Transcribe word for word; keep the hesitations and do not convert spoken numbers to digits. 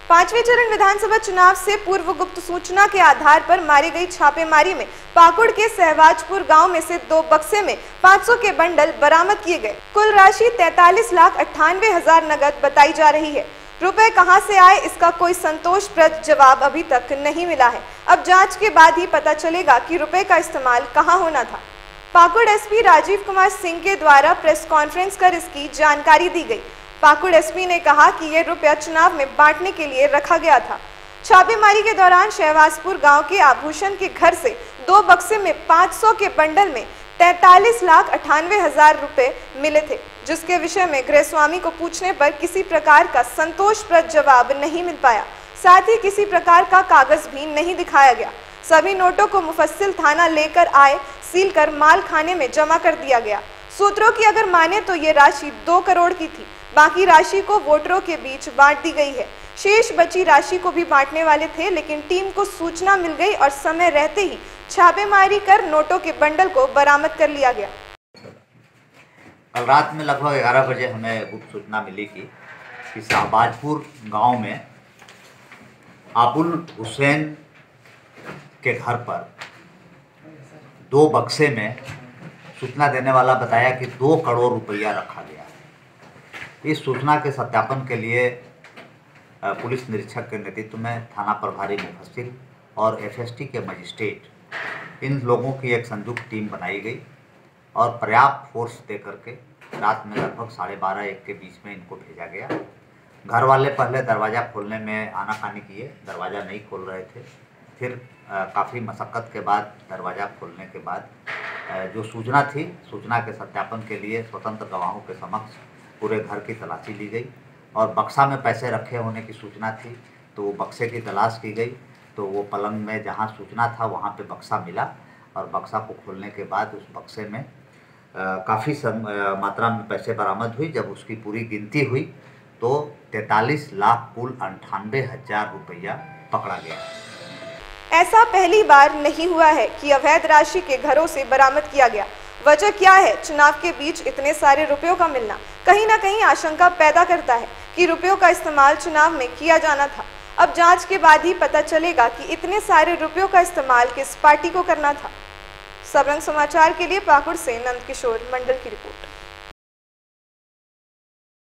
पांचवें चरण विधानसभा चुनाव से पूर्व गुप्त सूचना के आधार पर मारी गई छापेमारी में पाकुड़ के सहवाजपुर गांव में से दो बक्से में पाँच सौ के बंडल बरामद किए गए। कुल राशि तैतालीस लाख अट्ठानवे हजार नगद बताई जा रही है। रुपए कहां से आए, इसका कोई संतोषप्रद जवाब अभी तक नहीं मिला है। अब जांच के बाद ही पता चलेगा कि रुपए का इस्तेमाल कहां होना था। पाकुड़ एसपी राजीव कुमार सिंह के द्वारा प्रेस कॉन्फ्रेंस कर इसकी जानकारी दी गई। पाकुड़ एसपी ने कहा कि ये रुपया चुनाव में बांटने के लिए रखा गया था। छापेमारी के दौरान शहवाजपुर गांव के आभूषण के घर से दो बक्से में पाँच सौ के बंडल में तैतालीस लाख अट्ठानवे हजार रुपए मिले थे, जिसके विषय में गृहस्वामी को पूछने पर किसी प्रकार का संतोषप्रद जवाब नहीं मिल पाया। साथ ही किसी प्रकार का कागज भी नहीं दिखाया गया। सभी नोटों को मुफस्सिल थाना लेकर आए, सील कर माल खाने में जमा कर दिया गया। सूत्रों की अगर माने तो ये राशि दो करोड़ की थी। बाकी राशि को वोटरों के बीच बांट दी गई है। शेष बची राशि को भी बांटने वाले थे, लेकिन टीम को सूचना मिल गई और समय रहते ही छापेमारी कर नोटों के बंडल को बरामद कर लिया गया। कल रात में लगभग ग्यारह बजे हमें गुप्त सूचना मिली कि, कि सहवाजपुर गांव में अबुल हुसैन के घर पर दो बक्से में सूचना देने वाला बताया कि दो करोड़ रुपया रखा गया है। इस सूचना के सत्यापन के लिए पुलिस निरीक्षक के नेतृत्व में थाना प्रभारी मुफस्सिल और एफएसटी के मजिस्ट्रेट, इन लोगों की एक संयुक्त टीम बनाई गई और पर्याप्त फोर्स दे करके रात में लगभग साढ़े बारह एक के बीच में इनको भेजा गया। घर वाले पहले दरवाज़ा खोलने में आनाकानी किए, दरवाज़ा नहीं खोल रहे थे। फिर काफ़ी मशक्क़त के बाद दरवाज़ा खोलने के बाद जो सूचना थी, सूचना के सत्यापन के लिए स्वतंत्र गवाहों के समक्ष पूरे घर की तलाशी ली गई और बक्सा में पैसे रखे होने की सूचना थी, तो वो बक्से की तलाश की गई। तो वो पलंग में जहाँ सूचना था वहाँ पे बक्सा मिला और बक्सा को खोलने के बाद उस बक्से में काफ़ी मात्रा में पैसे बरामद हुई। जब उसकी पूरी गिनती हुई तो तैंतालीस लाख कुल अंठानवे हजार रुपया पकड़ा गया। ऐसा पहली बार नहीं हुआ है कि अवैध राशि के घरों से बरामद किया गया। वजह क्या है? चुनाव के बीच इतने सारे रुपयों का मिलना कहीं ना कहीं आशंका पैदा करता है कि रुपयों का इस्तेमाल चुनाव में किया जाना था। अब जांच के बाद ही पता चलेगा कि इतने सारे रुपयों का इस्तेमाल किस पार्टी को करना था। सबरंग समाचार के लिए पाकुड़ से नंद किशोर मंडल की रिपोर्ट।